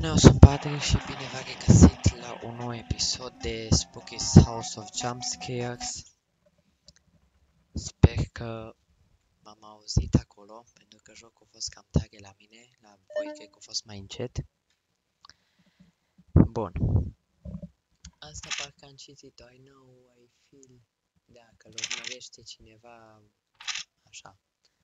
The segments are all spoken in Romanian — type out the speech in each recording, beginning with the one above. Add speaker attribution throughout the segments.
Speaker 1: Bună, eu sunt Patrick și bine v-am regăsit la un nou episod de Spooky's House of Jumpscares. Sper că m-am auzit acolo, pentru că jocul a fost cam tare la mine, la voi cred că a fost mai încet. Bun. Asta parcă am citit-o, I know, I feel, dacă îl urmărește cineva, așa.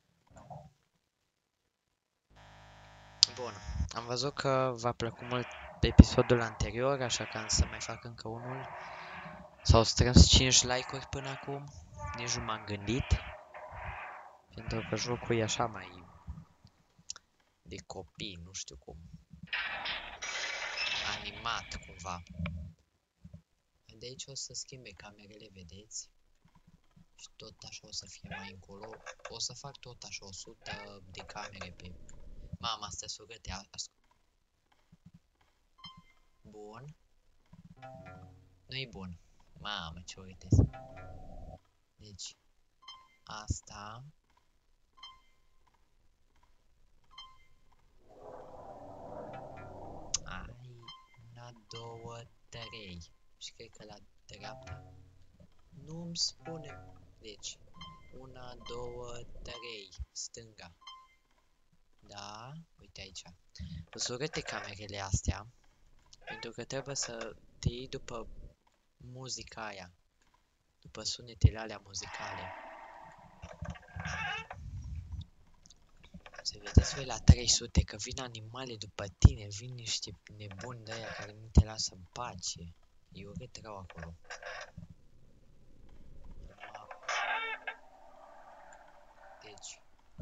Speaker 1: Bun, am văzut că v-a plăcut mult episodul anterior, așa că am să mai fac încă unul. S-au strâns 5 like-uri până acum, nici nu m-am gândit, pentru că jocul e așa mai de copii, nu știu cum, animat cumva. De aici o să schimbe camerele, vedeți? Și tot așa o să fie mai încolo. O să fac tot așa 100 de camere pe... Mama, astea s-o gătea. Bun. Nu-i bun. Mamă, ce urâtesc. Deci, asta. Ai, 1, 2, 3. Și cred că la dreapta. Nu-mi spune. Deci, 1, 2, 3. Stânga. Da, uite aici. Îți urâte camerele astea. Pentru că trebuie să te iei după muzica aia. După sunetele alea muzicale. Să vedeți voi la 300 că vin animale după tine. Vin niște nebuni de aia care nu te lasă în pace. E urât rău acolo. Deci.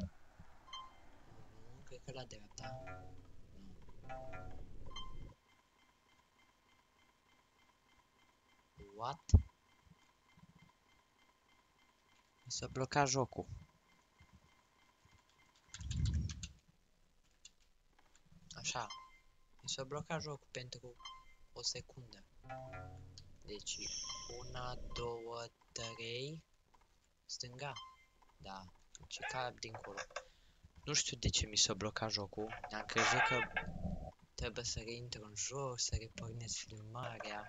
Speaker 1: Nu, cred că la dreapta. Nu. What? Mi s-a blocat jocul. Așa. Mi s-a blocat jocul pentru o secundă. Deci, 1, 2, 3. Stânga. Da. Deci cap dincolo. Nu știu de ce mi s-a blocat jocul. Am crezut că trebuie să reintru în joc, să repornesc filmarea.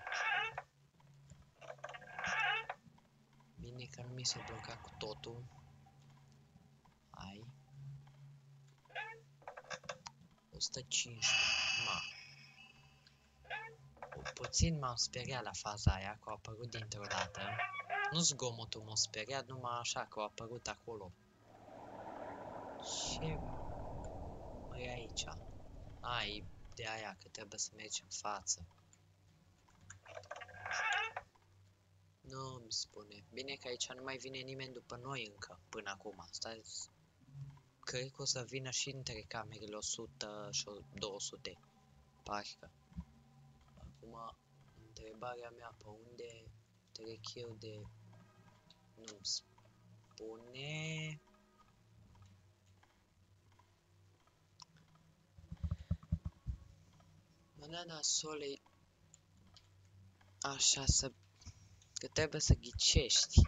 Speaker 1: Bine că nu mi s-a blocat cu totul. Hai. 115. Ma. Puțin m-am speriat la faza aia, că a apărut dintr-o dată. Nu zgomotul m-a speriat, numai așa că a apărut acolo. Ce e aici? Ai, de aia că trebuie să mergi în față. Nu îmi spune. Bine că aici nu mai vine nimeni după noi încă, până acum. Stai, cred că o să vină și între camerele 100 și 200. Parcă. Acum, întrebarea mea, pe unde trec eu de... Nu-mi spune... Banana solei... Așa să... Că trebuie să ghicești.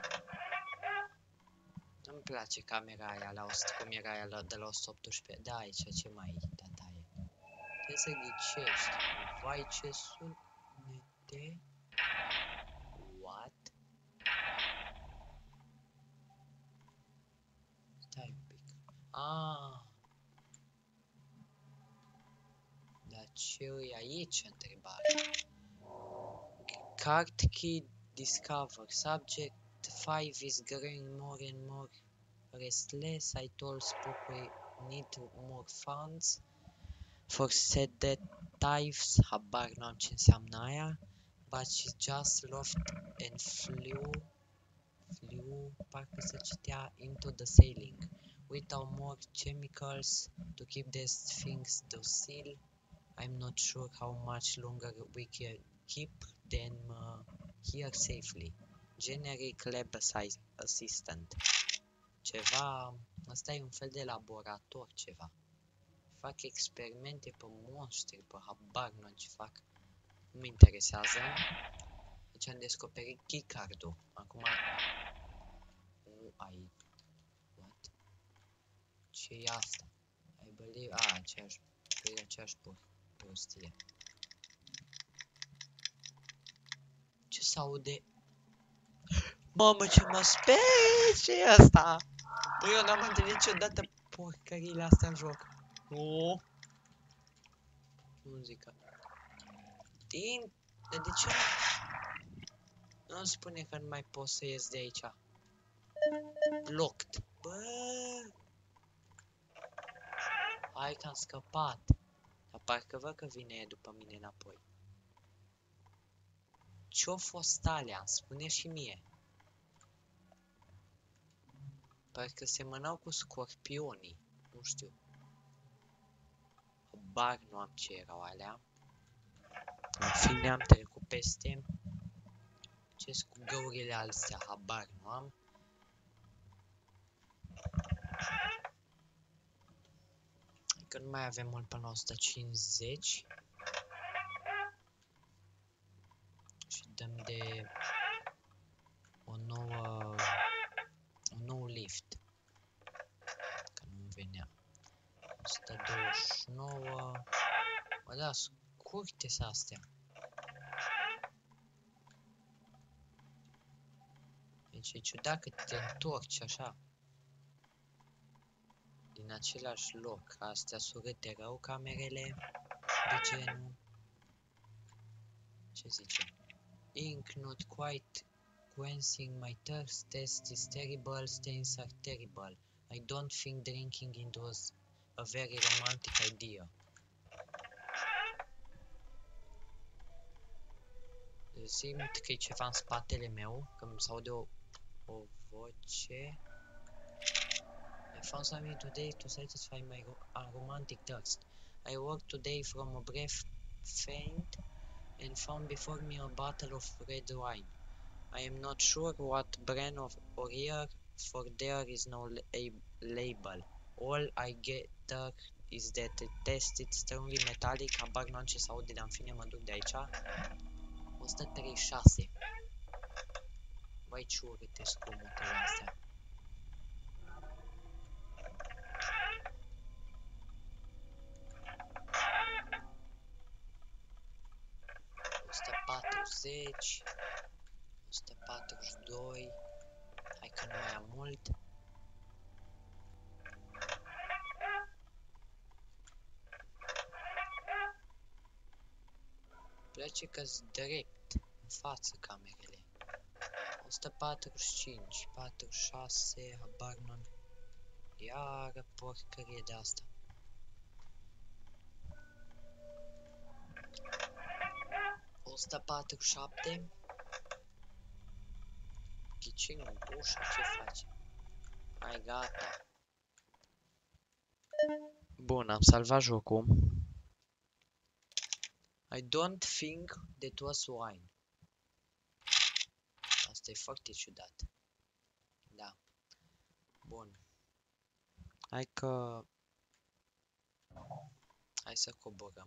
Speaker 1: Nu-mi place camera aia la 100, cum era aia de la 118. Da, aici, ce mai e, tataie? Trebuie să ghicești. Vai, ce sunete. What? Stai un pic. Ah. Dar ce e aici, întrebare? Card key discover. Subject 5 is growing more and more restless. I told Spook we need more funds for sedatives. Habar n-am ce înseamnă aia. But she just laughed and flew, parcă se citea, into the ceiling. Without more chemicals to keep these things docile. I'm not sure how much longer we can keep them here safely. Generic lab assistant. Ceva... Asta e un fel de laborator, ceva. Fac experimente pe monștri, pe habar nu ce fac. Nu mă interesează. Deci am descoperit keycard-ul. Acum... Nu ai... What? Ce e asta? I believe... aceeași... Pe aceeași pur. prostie. Ce s-aude? Mamă, ce mă sperie, ce e asta? Băi, eu n-am întâlnit niciodată porcările astea în joc. Nu. Muzica. Din... De ce nu spune că nu mai pot să ies de aici? Locked. Bă. Hai că am scăpat. Dar parcă văd că vine după mine înapoi. Ce-o fost alea? Spune și mie. Parcă semănau cu scorpionii. Nu știu. Habar nu am ce erau alea. În fine am trecut peste. Ce-s cu găurile astea? Habar nu am. Că nu mai avem mult până la 150. Și dăm de un nou lift. Că nu venea. 129. Bă, da, scurte-s astea. Deci e ciudat că te întorci așa. Din același loc. Astea surâte rău camerele. De genul. Ce zice? Ink not quite quenching my thirst. Test is terrible. Stains are terrible. I don't think drinking it was a very romantic idea. Simt că e ceva în spatele meu, că mi s-aude o voce. I found something today to satisfy my romantic thirst. I worked today from a breath faint and found before me a bottle of red wine. I am not sure what brand or year, for there is no label. All I get is that it tasted strongly metallic. Habar n-am ce s-aude, dar în fine mă duc de aici. 136. Vai, ce urâte scomotele astea. ...140... 142... Hai că nu mai am mult. Place că-s drept în față camerele. 145, 46, habar n-am. Iară porcărie de asta. O 147. Ghicim în ușă, ce face? Hai, gata. Bun, am salvat jocul. I don't think that was wine. Asta e foarte ciudat. Da. Bun. Hai să coborăm.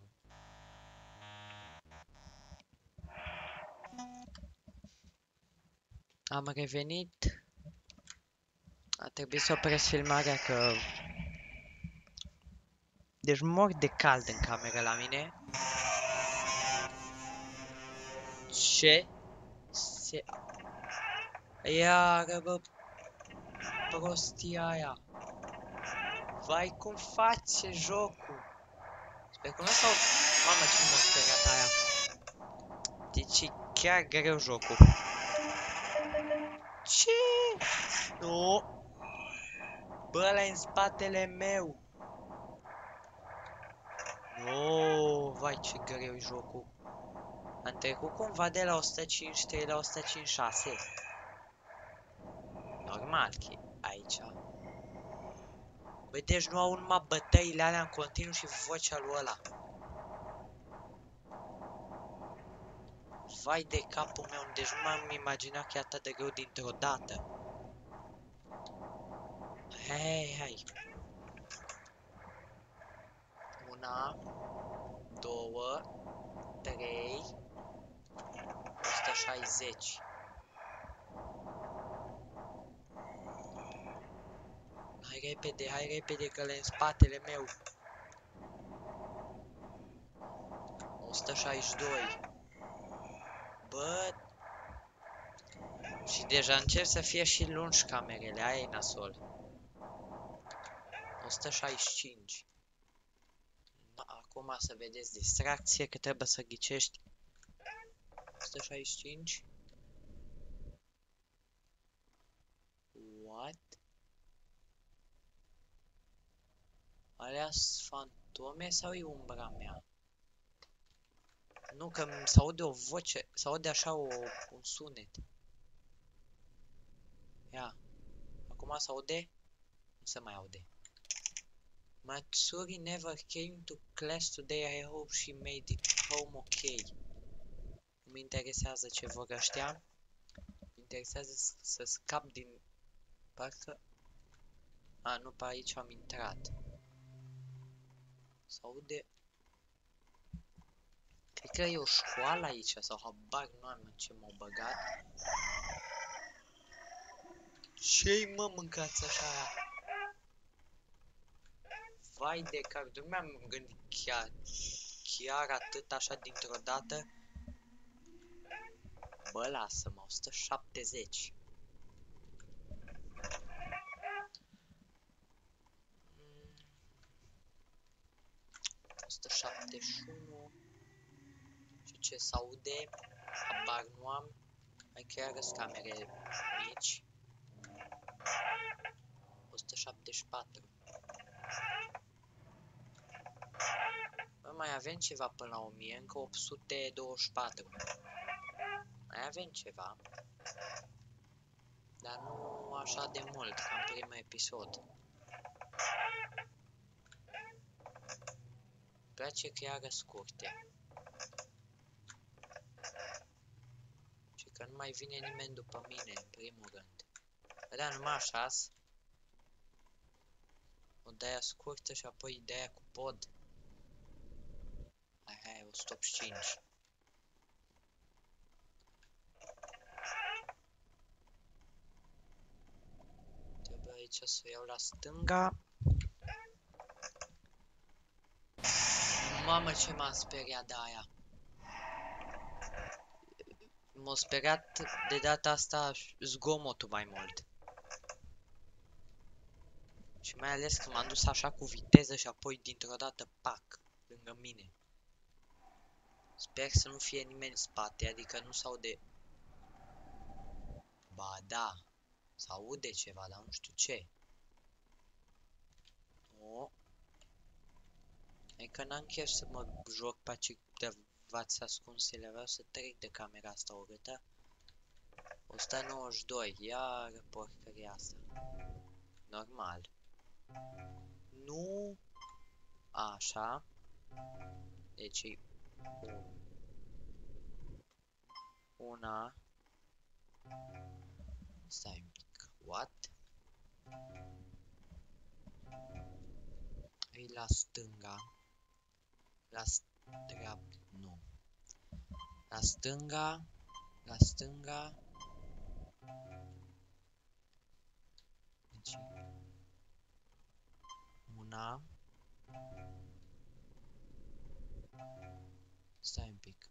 Speaker 1: Am revenit. A trebuit să opresc filmarea că... Deci mor de cald în cameră la mine. Ce? Iară, bă, prostia aia. Vai, cum face jocul? Sper că nu s-au... Mamă, ce m-a speriat aia. Deci e chiar greu jocul. Ce? Nu. Bă, ăla în spatele meu. Nu, vai, ce greu e jocul. Am trecut cumva de la 153 la 156. Normal că e aici. Băi, deci nu au numai bătăile alea în continuu și vocea lui ăla. Vai de capul meu, deci nu m-am imaginat că e atât de greu dintr-o dată. Hai. 1, 2, 3, 160. Hai repede, că le în spatele meu. 162. Bă, și deja încerc să fie și lungi camerele, aia e nasol. 165. Acum să vedeți distracție, că trebuie să ghicești. 165. What? Alea-s fantome sau e umbra mea? Nu, că s-aude o voce, s-aude așa un sunet. Ia. Acum s-aude? Nu se mai aude. Matsuri never came to class today. I hope she made it home okay. Nu mă interesează ce vor ăștia. Mă interesează să scap din... Parcă... A, nu, pe aici am intrat. S-aude... Cred că e o școală aici, sau habar nu am în ce m-au băgat. Ce-i mă mâncați așa? Vai de cap, nu mi-am gândit chiar atât așa dintr-o dată. Bă, lasă-mă, 170. 171. Și ce s-aude? Habar nu am. Mai chiar sunt camere mici. 174. Bă, mai avem ceva până la 1000, încă 824. Mai avem ceva. Dar nu așa de mult, ca în primul episod. Îmi place că iară scurte. Și că nu mai vine nimeni după mine, în primul rând. Da, numai așa-s. O de-aia scurtă și apoi de-aia cu pod. Hai, 185. Trebuie aici să o iau la stânga. Mamă, ce m-am speriat de aia. M-a speriat de data asta zgomotul mai mult. Și mai ales că m-am dus așa cu viteză și apoi dintr-o dată, pac, lângă mine. Sper să nu fie nimeni în spate, adică nu s-aude... Ba da, s-aude ceva, dar nu știu ce. O. E că n-am chef să mă joc pe aici de v-ați ascunsele, vreau să trec de camera asta urâtă. 192, iară porcăria asta. Normal. Nu. Așa. Deci e una. Stai un pic. What? E la stânga. La dreapta. Nu. La stânga. La stânga. Deci una. Stai un pic.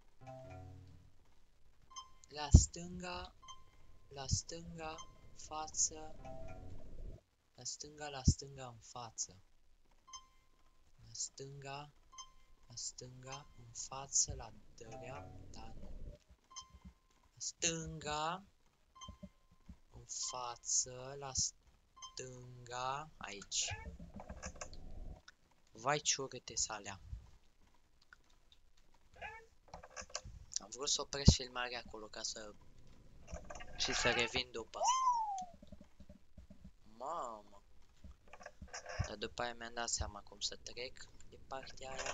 Speaker 1: La stânga. La stânga. Față. La stânga în față. La stânga. La stânga în față. La dreapta. Nu. La stânga. În față. La stânga. Aici. Vai, ce urâte s-alea. Am vrut să opresc filmarea acolo ca să... și să revin după. Mamă. Dar după aia mi-am dat seama cum să trec de partea aia.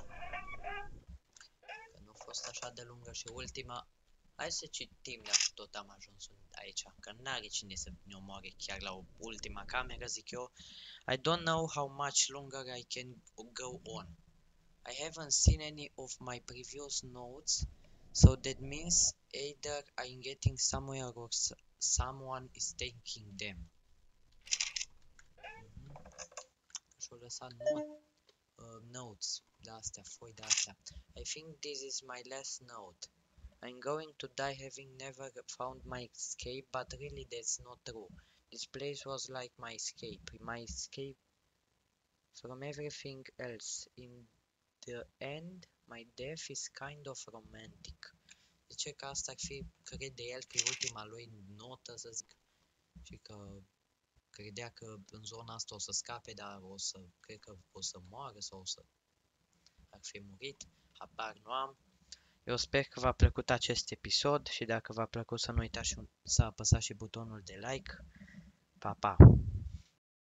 Speaker 1: Că nu a fost așa de lungă și ultima. Hai să citim dacă tot am ajuns aici. Că n-are cine să ne omoare chiar la ultima cameră, zic eu. I don't know how much longer I can go on. I haven't seen any of my previous notes, so that means either I'm getting somewhere or someone is taking them. Și-o lăsat notes. de-astea, foi de-astea. I think this is my last note. I'm going to die having never found my escape, but really that's not true. This place was like my escape from everything else. In the end, my death is kind of romantic. Zice că asta ar fi, crede el că e ultima lui notă, să zic, și că credea că în zona asta o să scape, dar cred că o să moară sau ar fi murit, habar nu am. Eu sper că v-a plăcut acest episod și dacă v-a plăcut să nu uitați să apăsați și butonul de like. Pa, pa!